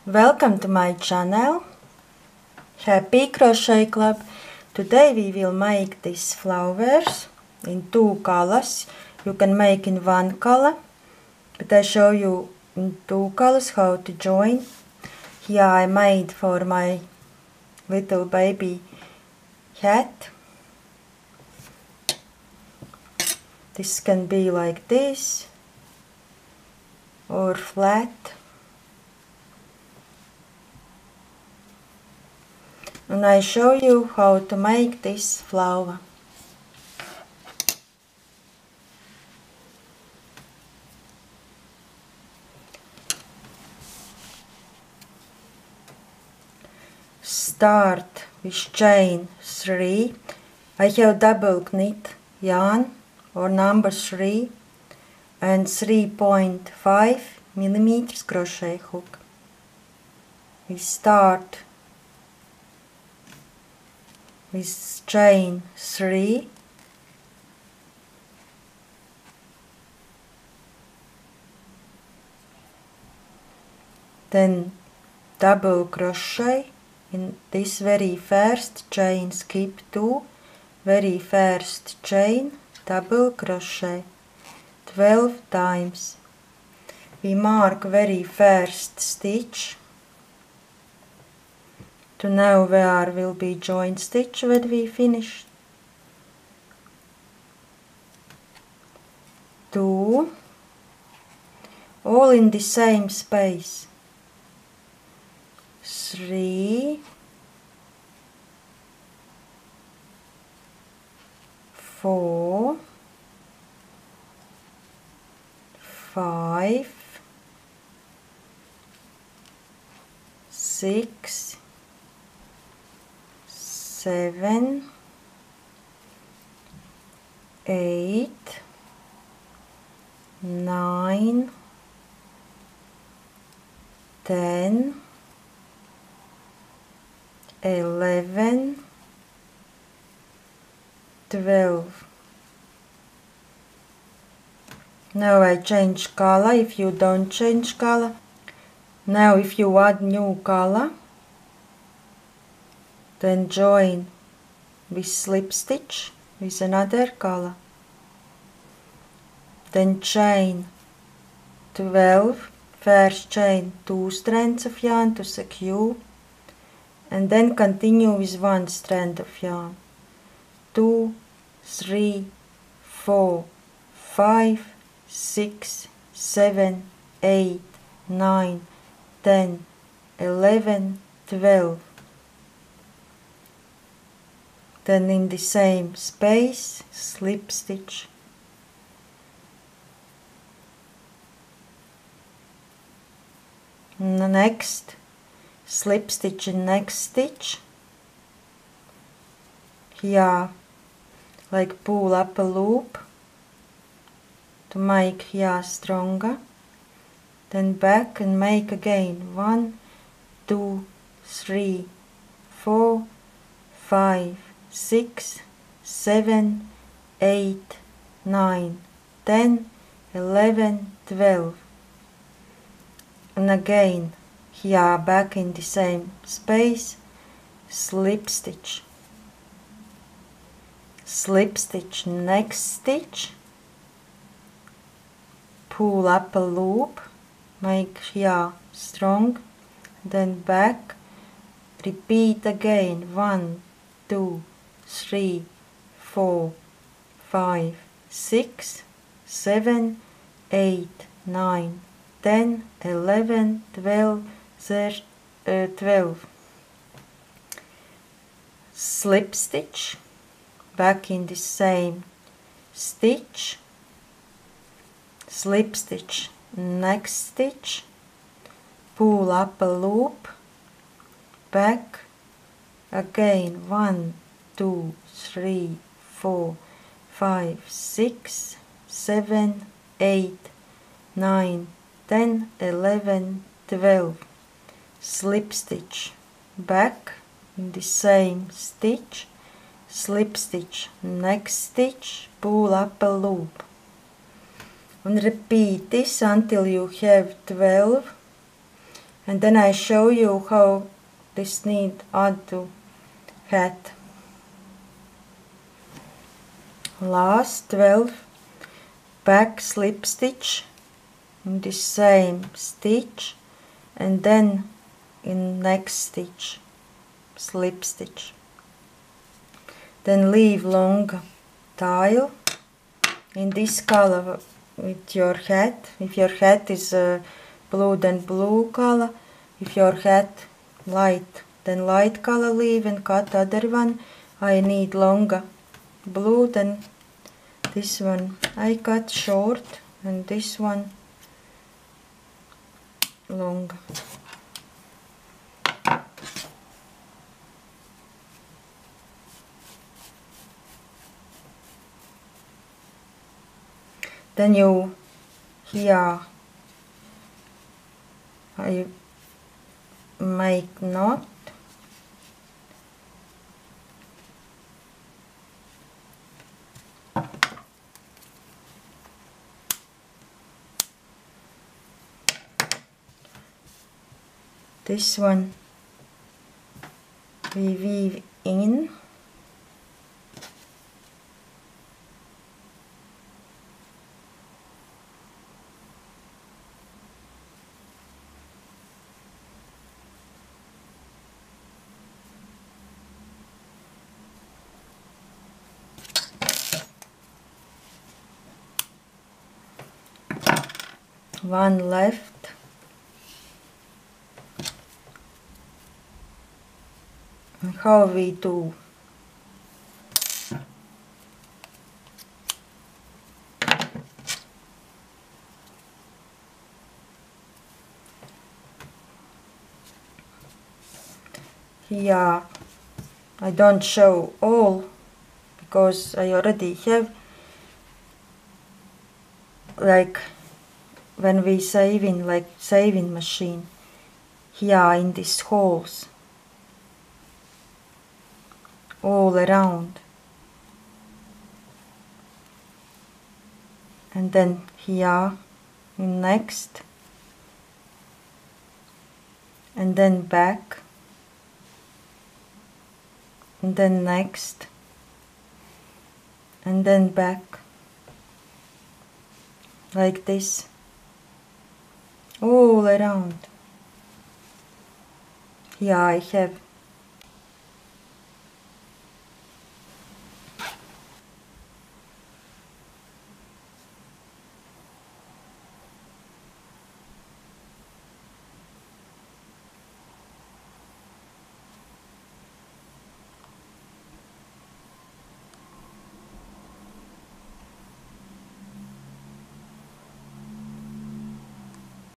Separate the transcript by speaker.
Speaker 1: Welcome to my channel, Happy Crochet Club. Today we will make these flowers in two colors. You can make in one color, but I show you in two colors how to join. Here I made for my little baby hat. This can be like this or flat. And I show you how to make this flower. Start with chain 3. I have double knit yarn or number 3 and 3.5 millimeters crochet hook. We start with chain 3, then double crochet in this very first chain, skip 2, very first chain, double crochet 12 times. We mark very first stitch to know where will be join stitch when we finish. 2, all in the same space. 3, 4, 5, 6, 7, 8, 9, 10, 11, 12. Now I change color if you don't change color. Now if you add new color, then join with slip stitch with another color. Then chain 12, first chain 2 strands of yarn to secure, and then continue with 1 strand of yarn. 2, 3, 4, 5, 6, 7, 8, 9, 10, 11, 12. Then in the same space, slip stitch. And the next, slip stitch in next stitch. Here, like pull up a loop to make here stronger. Then back and make again 1, 2, 3, 4, 5, 6, 7, 8, 9, 10, 11, 12. And again here back in the same space, slip stitch. Slip stitch next stitch, pull up a loop, make here strong, then back, repeat again 1, 2, 3, 4, 5, 6, 7, 8, 9, 10, 11, 12, 12. Slip stitch, back in the same stitch, slip stitch next stitch, pull up a loop, back, again 1, 2, 3, 4, 5, 6, 7, 8, 9, 10, 11, 12. Slip stitch, back in the same stitch, slip stitch next stitch, pull up a loop. And repeat this until you have 12 And then I show you how this need add to hat. Last 12 back slip stitch in the same stitch, and then in next stitch slip stitch. Then leave long tail in this color with your hat. If your hat is blue, then blue color. If your hat light, then light color leave and cut other one. I need longer blue, then this one I cut short and this one long. Then you here I make knot. This one we weave in. One left. And how we do? Here I don't show all because I already have, like when we saving, like saving machine, here in these holes all around, and then here in next, and then back, and then next, and then back, like this, all around. Here I have